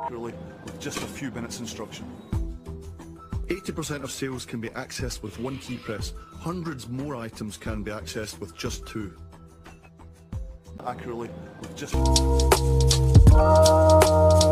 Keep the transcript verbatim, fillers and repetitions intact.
accurately with just a few minutes instruction. eighty percent of sales can be accessed with one key press. Hundreds more items can be accessed with just two. Accurately with just...